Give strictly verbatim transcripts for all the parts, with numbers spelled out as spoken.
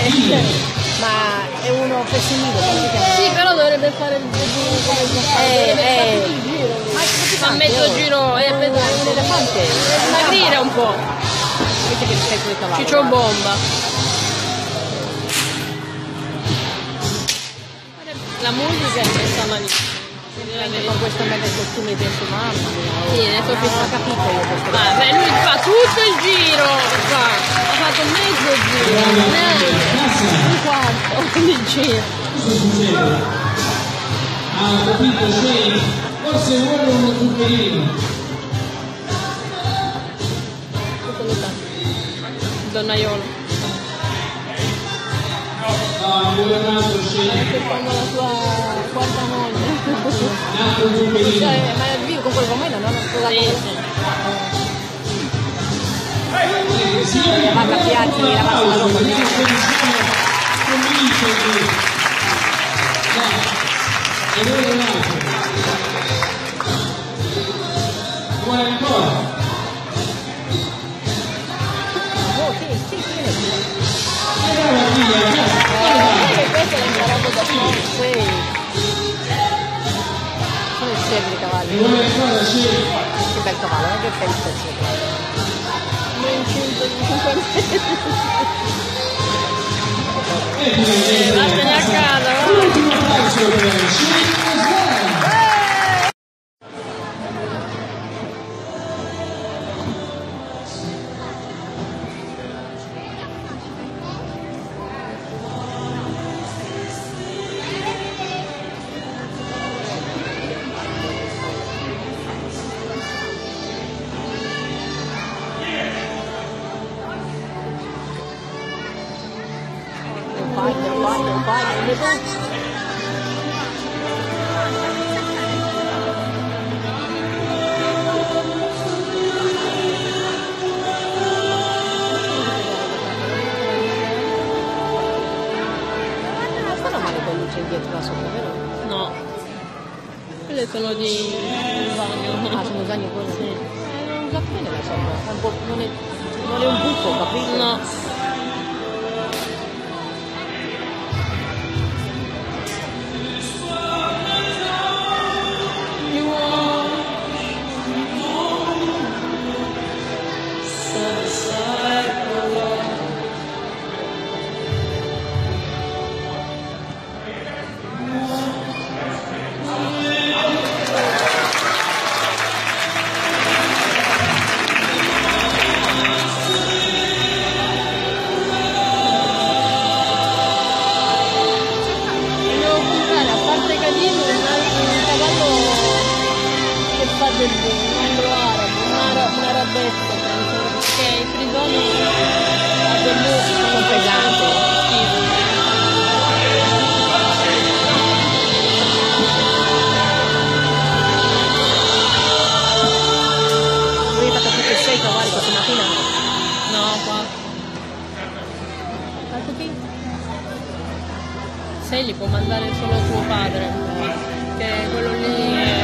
ma è uno festivito. Sì, però dovrebbe fare il giro come il Eh, eh. il giro. Ma mezzo giro è pesante. È un elefante. Smagrire un po'. Invece che rispetto del cavallo. Ciccio bomba. La musica è messa malissimo. Con questo mezzo costume di sua mamma. Sì, adesso Non ho capito io questo. Ma beh, lui fa tutto il giro, fa. Ha fatto mezzo giro, neanche un quarto di giro. Cosa succede? Ha capito Shane? Forse vuole uno zuccherino. Tutto lo sa. Donnaiolo. No, non vuole un altro Shane. Aspettando la sua quarta moglie. Un altro zuccherino. Cioè, ma vivo con quel momento non ho sposato. Sì, sì. Lavata piatti, lavata la roba. Convince che e vuole un altro. Vuole ancora. Oh, sì, sì, sì. E allora via, Eh, questo l'ho imparato da solo. Sì. Come si segue i cavalli? e vuole ancora Shane. Che bel cavallo, non che pezzo c'è. E direi Vattene a casa, va. Vai, vai, vai, vai. Sono male con luce indietro da sopra, vero? No. Quelle sono di Usagno. Ah, sono usani quelli? Sì. Eh, non va bene la sopra, è un po', non, è, non è un buco, capito? No. Del mondo arabo, una, una robetta, penso, perché i frisoni a Bellu sono pesanti, schifo. Lui ha fatto tutti e sei cavalli questa mattina? No, qua. Quanto chi? Se li può mandare solo suo padre, che quello lì è...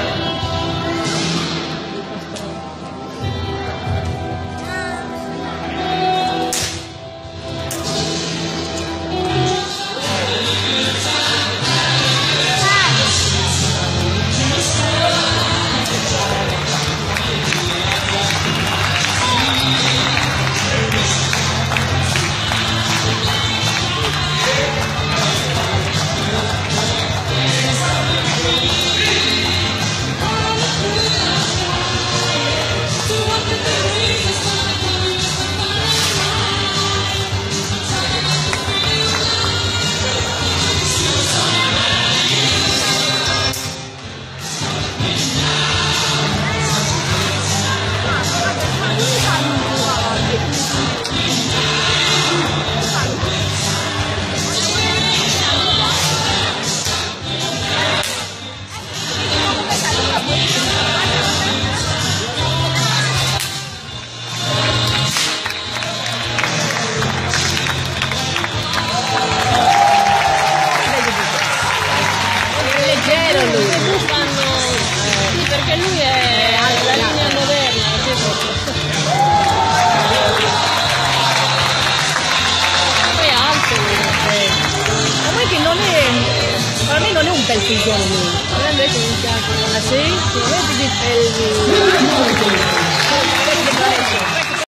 il prigione. A me invece mi piace. Ah sì? Sì, vedi di- E il-